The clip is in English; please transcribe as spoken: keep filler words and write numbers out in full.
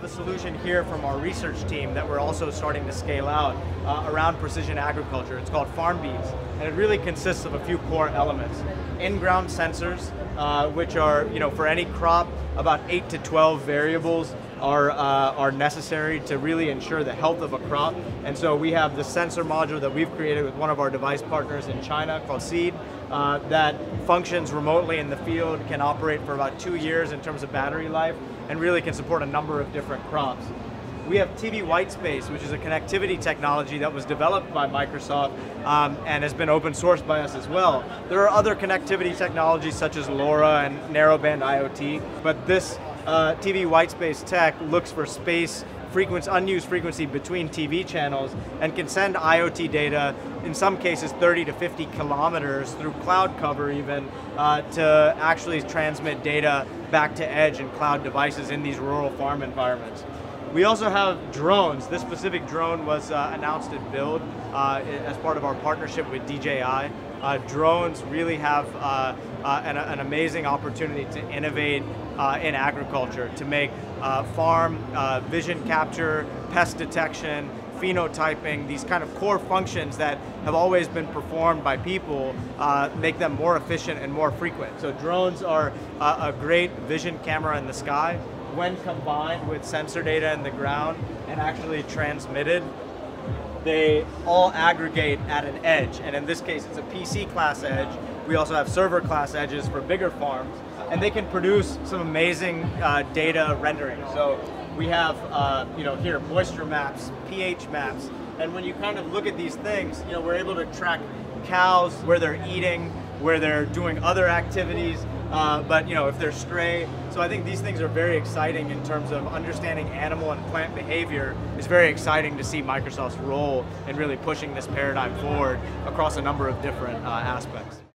have a solution here from our research team that we're also starting to scale out uh, around precision agriculture. It's called FarmBees, and it really consists of a few core elements. In-ground sensors, uh, which are, you know, for any crop, about eight to twelve variables are, uh, are necessary to really ensure the health of a crop. And so we have the sensor module that we've created with one of our device partners in China called Seed, uh, that functions remotely in the field, can operate for about two years in terms of battery life, and really can support a number of different crops. We have T V Whitespace, which is a connectivity technology that was developed by Microsoft um, and has been open sourced by us as well. There are other connectivity technologies such as LoRa and narrowband IoT, but this uh, T V Whitespace tech looks for space, frequency, unused frequency between T V channels, and can send IoT data, in some cases thirty to fifty kilometers through cloud cover even, uh, to actually transmit data back to edge and cloud devices in these rural farm environments. We also have drones. This specific drone was uh, announced at Build uh, as part of our partnership with D J I. Uh, drones really have uh, uh, an, an amazing opportunity to innovate uh, in agriculture, to make uh, farm uh, vision capture, pest detection, phenotyping, these kind of core functions that have always been performed by people, uh, make them more efficient and more frequent. So drones are uh, a great vision camera in the sky. When combined with sensor data in the ground and actually transmitted, they all aggregate at an edge. And in this case, it's a P C class edge. We also have server class edges for bigger farms, and they can produce some amazing uh, data rendering. So we have, uh, you know, here, moisture maps, pH maps, and when you kind of look at these things, you know, we're able to track cows, where they're eating, where they're doing other activities, uh, but you know, if they're stray. So I think these things are very exciting in terms of understanding animal and plant behavior. It's very exciting to see Microsoft's role in really pushing this paradigm forward across a number of different uh, aspects.